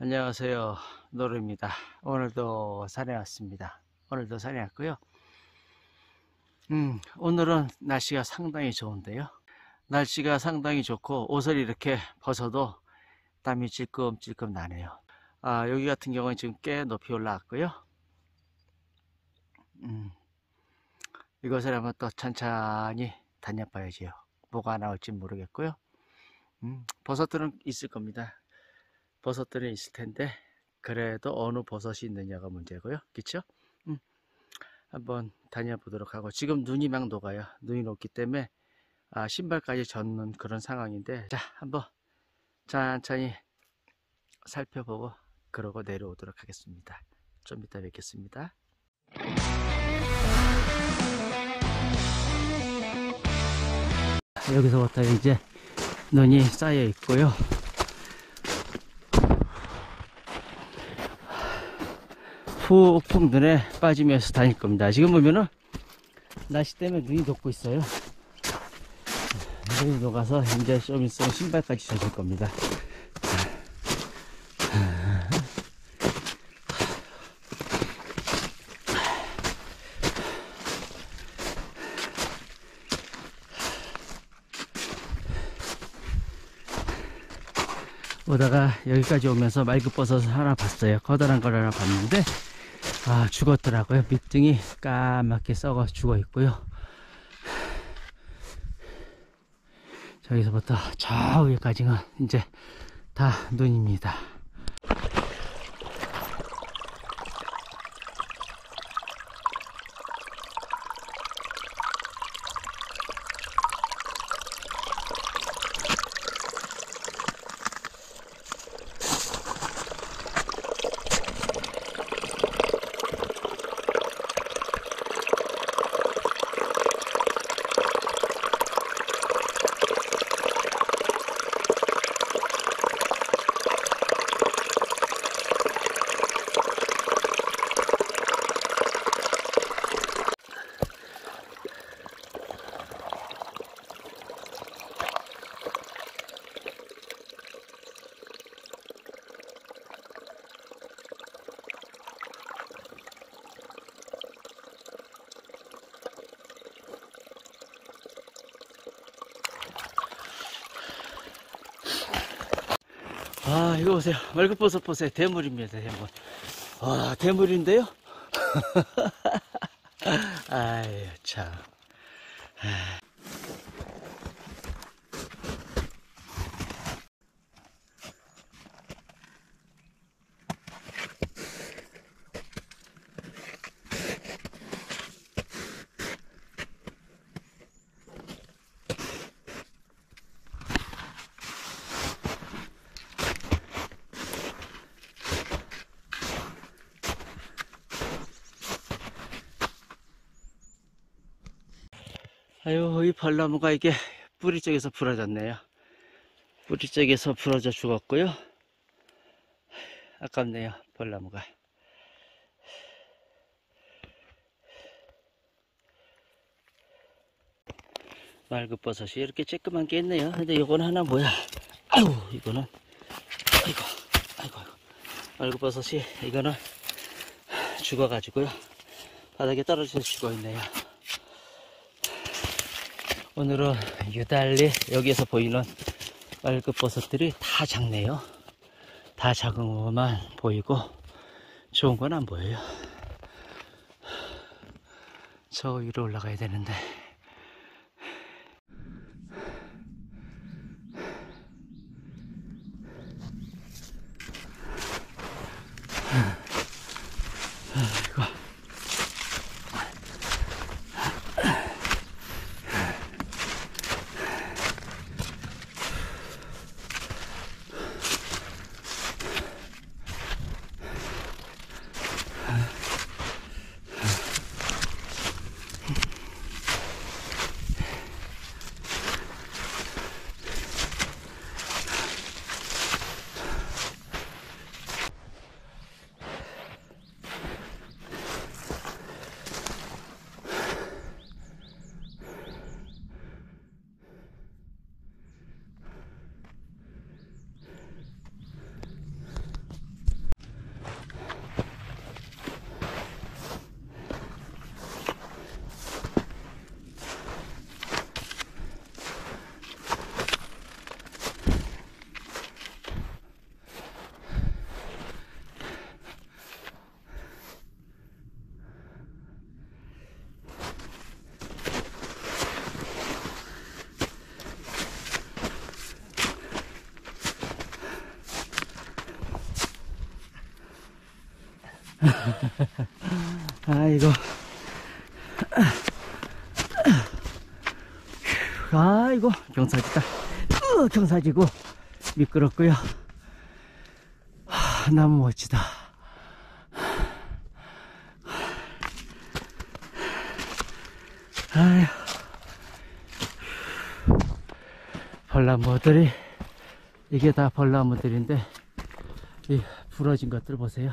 안녕하세요, 노루입니다. 오늘도 산에 왔습니다. 오늘도 산에 왔고요. 오늘은 날씨가 상당히 좋은데요. 날씨가 상당히 좋고 옷을 이렇게 벗어도 땀이 찔끔찔끔 나네요. 여기 같은 경우는 지금 꽤 높이 올라왔고요. 이것을 한번 또 천천히 다녀봐야지요. 뭐가 나올지 모르겠고요. 버섯들은 있을 겁니다. 버섯들은 있을 텐데 그래도 어느 버섯이 있느냐가 문제고요. 그쵸? 한번 다녀보도록 하고, 지금 눈이 막 녹아요. 눈이 녹기 때문에 신발까지 젖는 그런 상황인데, 자, 한번 천천히 살펴보고 그러고 내려오도록 하겠습니다. 좀 이따 뵙겠습니다. 여기서부터 이제 눈이 쌓여 있고요. 푹푹 눈에 빠지면서 다닐 겁니다. 지금 보면은 날씨 때문에 눈이 녹고 있어요. 눈이 녹아서 이제 좀 있으면 신발까지 젖을 겁니다. 오다가 여기까지 오면서 말급버섯을 하나 봤어요. 커다란 걸 하나 봤는데 죽었더라고요. 밑둥이 까맣게 썩어 죽어 있고요. 저기서부터 저 위까지는 이제 다 눈입니다. 이거 보세요. 말급버섯 보세요. 대물입니다. 대물. 대물인데요. 아유 참. 이 벌나무가 이게 뿌리 쪽에서 부러졌네요. 뿌리 쪽에서 부러져 죽었고요. 아깝네요, 벌나무가. 말급버섯이 이렇게 쬐끄만 게 있네요. 근데 이건 하나 뭐야? 이거는 아이고. 말급버섯이 이거는 죽어가지고요. 바닥에 떨어져서 죽어 있네요. 오늘은 유달리 여기에서 보이는 말급버섯들이 다 작네요. 다 작은 것만 보이고 좋은 건 안 보여요. 저 위로 올라가야 되는데. 아이고. 아이고, 경사지다. 경사지고, 미끄럽고요. 너무 멋지다. 아휴. 벌나무들이, 이게 다 벌나무들인데, 이 부러진 것들 보세요.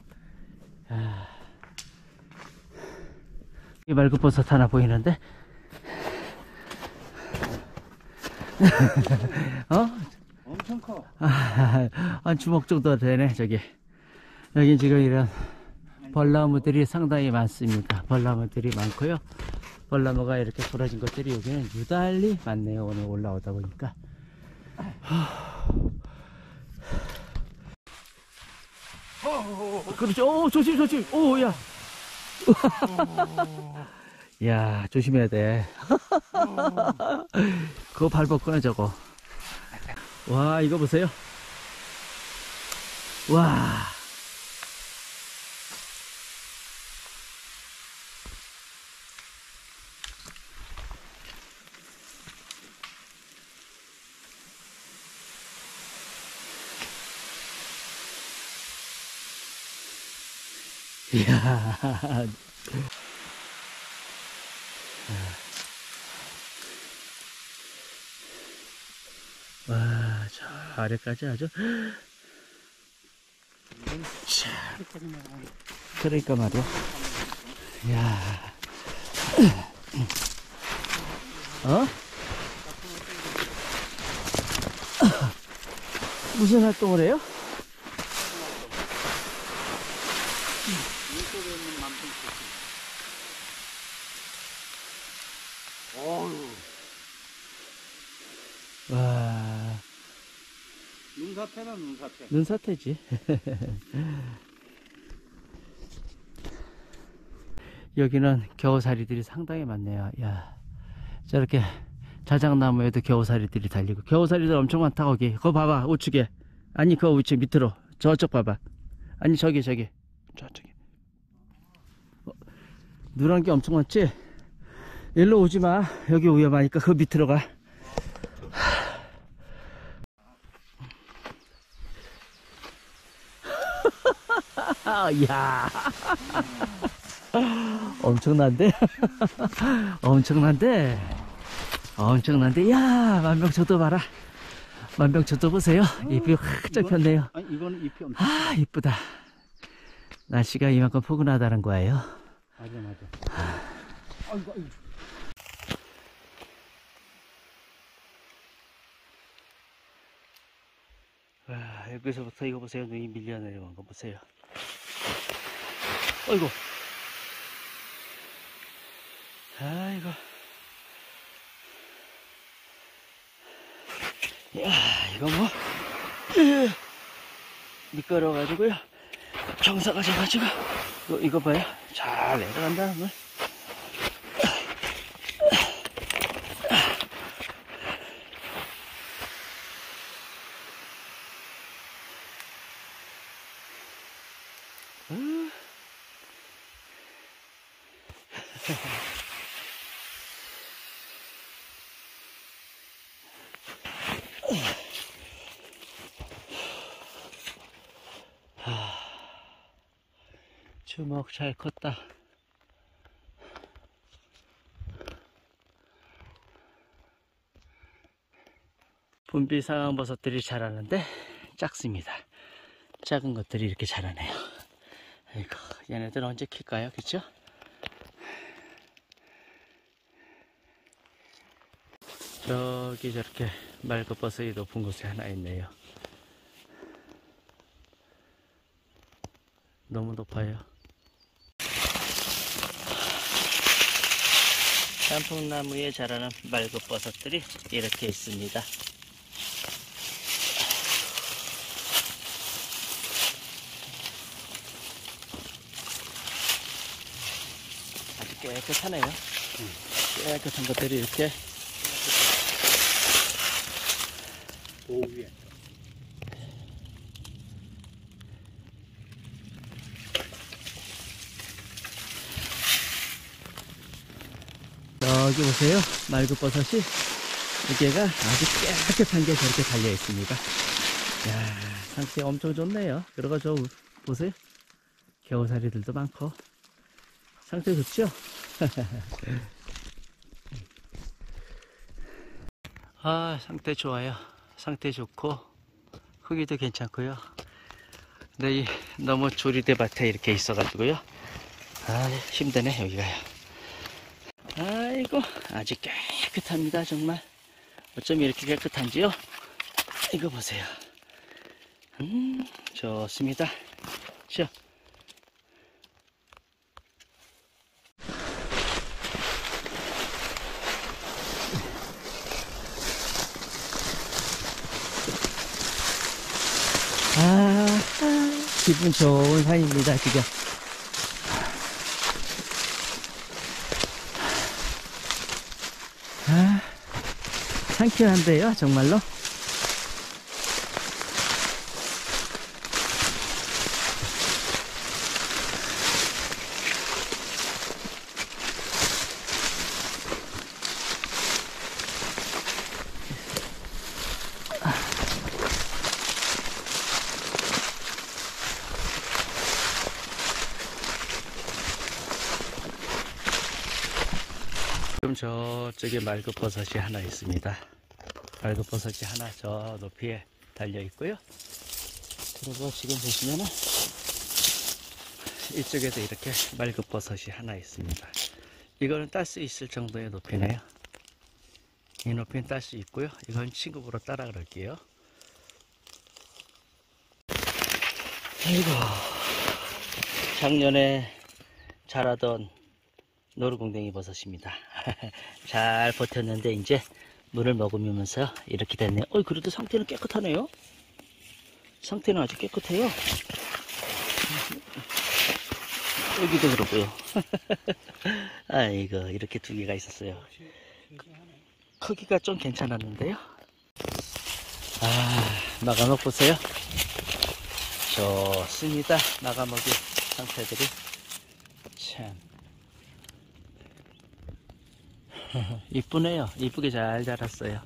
이 말급버섯 하나 보이는데, 어? 엄청 커. 한 주먹 정도 되네, 저기. 여기 지금 이런 벌나무들이 상당히 많습니다. 벌나무들이 많고요. 벌나무가 이렇게 부러진 것들이 여기는 유달리 많네요. 오늘 올라오다 보니까. 그렇죠. 오, 조심, 조심. 오, 야. 야, 조심해야 돼. 그거 밟았구나, 저거. 와, 이거 보세요. 와. 이야. 와, 저 아래까지 아주. 그러니까 말이야. 이야. 어? 무슨 활동을 해요? 와. 눈사태는 눈사태. 눈사태지. 여기는 겨우살이들이 상당히 많네요. 야, 저렇게 자작나무에도 겨우살이들이 달리고, 겨우살이들 엄청 많다. 거기 그거 봐봐, 우측에. 아니, 그거 우측 밑으로, 저쪽 봐봐. 아니, 저기 저쪽에. 누런 게 엄청 많지? 일로 오지마. 여기 위험하니까 그 밑으로 가. 야. 엄청난데? 엄청난데? 야, 만병초도 봐라. 만병초도 보세요. 잎이 확 잡혔네요. 아니, 이거는 잎이 엄청. 아, 이쁘다. 날씨가 이만큼 포근하다는 거예요. 맞아. 아이고. 와, 여기서부터 이거 보세요. 눈이 밀려 내려간 거 보세요. 어이구. 아이고. 야, 이거 뭐 미끄러워가지고요. 경사가 져가지고 이거 봐요. 잘 내려간다는 걸. 주먹 잘 컸다. 분비 상황버섯들이 자라는데 작습니다. 작은 것들이 이렇게 자라네요. 아이고, 얘네들 언제 클까요? 그쵸? 저기 저렇게 말급버섯이 높은 곳에 하나 있네요. 너무 높아요. 단풍나무에 자라는 말급버섯들이 이렇게 있습니다. 아주 깨끗하네요. 깨끗한 것들이 이렇게 오위에. 여기 보세요. 말굽버섯이 여기가 아주 깨끗한 게 저렇게 달려 있습니다. 야, 상태 엄청 좋네요. 그리고 저 보세요. 겨우살이들도 많고 상태 좋죠? 아, 상태 좋아요. 상태 좋고 크기도 괜찮고요. 근데 너무 조리대 밭에 이렇게 있어가지고요. 아, 힘드네 여기가요. 아이고, 아주 깨끗합니다. 정말 어쩜 이렇게 깨끗한지요? 이거 보세요. 좋습니다. 자, 기분 좋은 산입니다 지금. 상쾌한데요 정말로. 지금 저쪽에 말굽버섯이 하나 있습니다. 말굽버섯이 하나 저 높이에 달려 있고요. 그리고 지금 보시면은 이쪽에도 이렇게 말굽버섯이 하나 있습니다. 이거는 딸 수 있을 정도의 높이네요. 이 높이는 딸 수 있고요. 이건 친구보러 따라 그럴게요. 아이고, 작년에 자라던 노루궁뎅이 버섯입니다. 잘 버텼는데 이제 물을 머금으면서 이렇게 됐네요. 그래도 상태는 깨끗하네요. 상태는 아주 깨끗해요. 여기도 그러고요. 아이고, 이렇게 두 개가 있었어요. 크기가 좀 괜찮았는데요. 마감옥 보세요. 좋습니다. 마감옥의 상태들이 참 이쁘네요. 이쁘게 잘 자랐어요.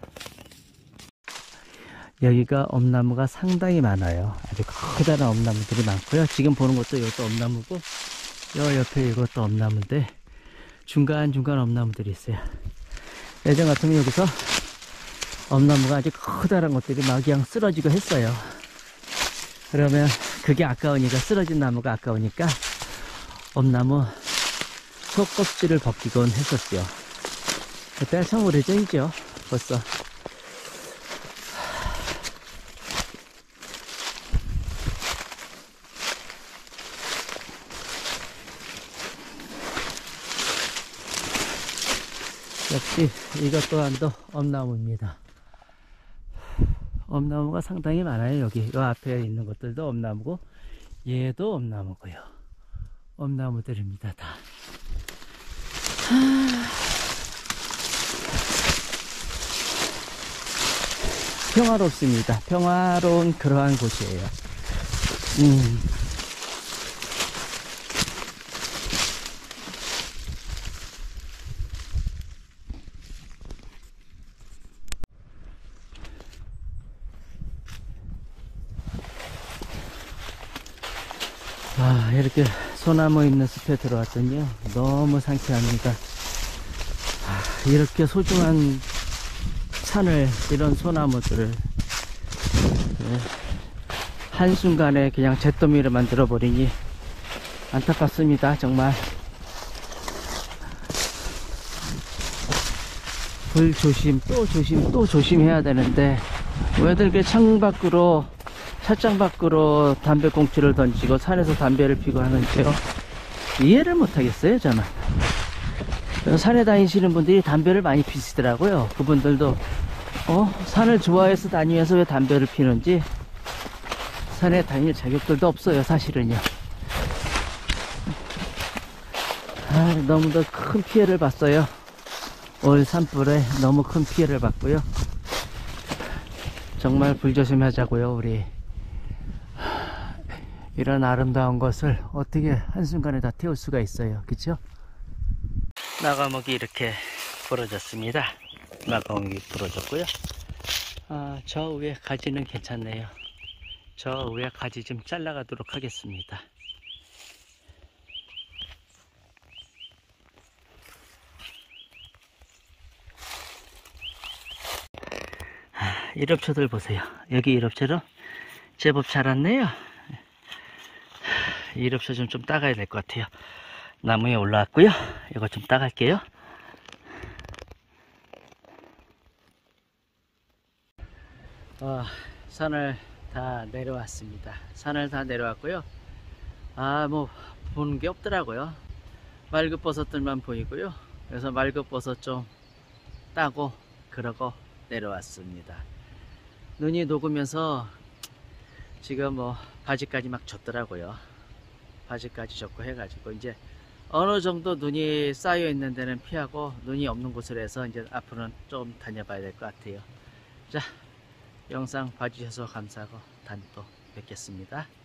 여기가 엄나무가 상당히 많아요. 아주 커다란 엄나무들이 많고요. 지금 보는 것도 이것도 엄나무고, 요 옆에 이것도 엄나무인데 중간중간 엄나무들이 있어요. 예전 같으면 여기서 엄나무가 아주 커다란 것들이 막 그냥 쓰러지고 했어요. 그러면 그게 아까우니까, 쓰러진 나무가 아까우니까 엄나무 속껍질을 벗기곤 했었죠. 그때가 참 오래전이죠. 벌써. 역시 이것 또한도 엄나무입니다. 엄나무가 상당히 많아요. 여기 이 앞에 있는 것들도 엄나무고, 얘도 엄나무고요. 엄나무들입니다 다. 평화롭습니다. 평화로운 그러한 곳이에요. 이렇게 소나무 있는 숲에 들어왔더니요, 너무 상쾌합니다. 이렇게 소중한 산을, 이런 소나무들을 한순간에 그냥 잿더미를 만들어 버리니 안타깝습니다. 정말. 불 조심, 또 조심, 또 조심해야 되는데 왜들 이렇게 찻장 밖으로 담배꽁초를 던지고 산에서 담배를 피고 하는지요, 이해를 못하겠어요 저는. 산에 다니시는 분들이 담배를 많이 피시더라고요. 그분들도 산을 좋아해서 다니면서 왜 담배를 피는지, 산에 다닐 자격들도 없어요 사실은요. 너무도 큰 피해를 봤어요. 올 산불에 너무 큰 피해를 봤고요. 정말 불조심하자고요. 우리 이런 아름다운 것을 어떻게 한순간에 다 태울 수가 있어요. 그쵸? 나가목이 이렇게 부러졌습니다. 마공이 부러졌고요. 저 위에 가지는 괜찮네요. 저 위에 가지 좀 잘라가도록 하겠습니다. 일엽초들 보세요. 여기 일엽초로 제법 자랐네요. 일엽초 좀 따가야 될 것 같아요. 나무에 올라왔고요. 이거 좀 따갈게요. 산을 다 내려왔습니다. 산을 다 내려왔고요. 뭐 보는 게 없더라고요. 말급버섯들만 보이고요. 그래서 말급버섯 좀 따고 그러고 내려왔습니다. 눈이 녹으면서 지금 뭐 바지까지 막 젖더라고요. 바지까지 젖고 해가지고 이제 어느 정도 눈이 쌓여 있는 데는 피하고 눈이 없는 곳으로 해서 이제 앞으로는 좀 다녀봐야 될 것 같아요. 자, 영상 봐주셔서 감사하고 다음에 또 뵙겠습니다.